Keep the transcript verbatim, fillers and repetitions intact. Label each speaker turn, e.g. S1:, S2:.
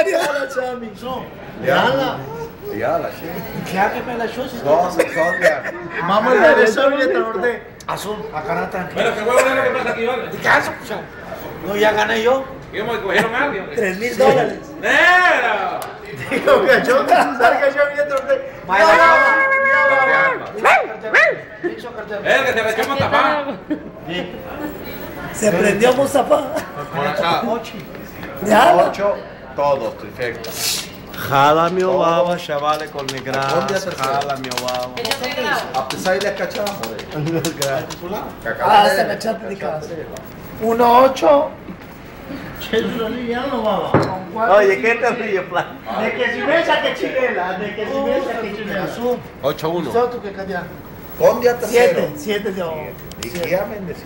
S1: la chami. Yala.
S2: Yala, sí.
S1: ¿Qué hace la show?
S2: Son, son ya.
S1: Vamos a ver eso y te orden.
S3: Azul, acá no tranquilo.
S4: Bueno, ¿qué huevo es lo que pasa aquí, vale?
S3: ¿Qué haces, pucha? No, ya gané yo.
S4: ¿Qué me cogieron algo?
S3: Tres mil dólares.
S4: ¡Nera!
S1: Digo que yo, ¿sabes que yo vi te orden?
S4: ¡Eh, que se le echó Mustafa!
S3: Se prendió Mustafa.
S2: Por acá.
S3: Ya.
S2: Ocho, todos, perfecto.
S1: Jala mi obaba, chavales con mi grasa.
S2: ¿Dónde haces eso?
S1: Jala mi obaba.
S2: A pesar de cachamos.
S3: Ah, se me echaste de casa. Uno, ocho.
S1: Oye, ¿qué te ríes, plan?
S3: De que si besa que chilela, de que si besa que chilela.
S4: ocho uno.
S1: ¿Tú qué callás?
S2: Conde a tercero.
S3: Siete, siete yo.
S2: ¿Y qué amen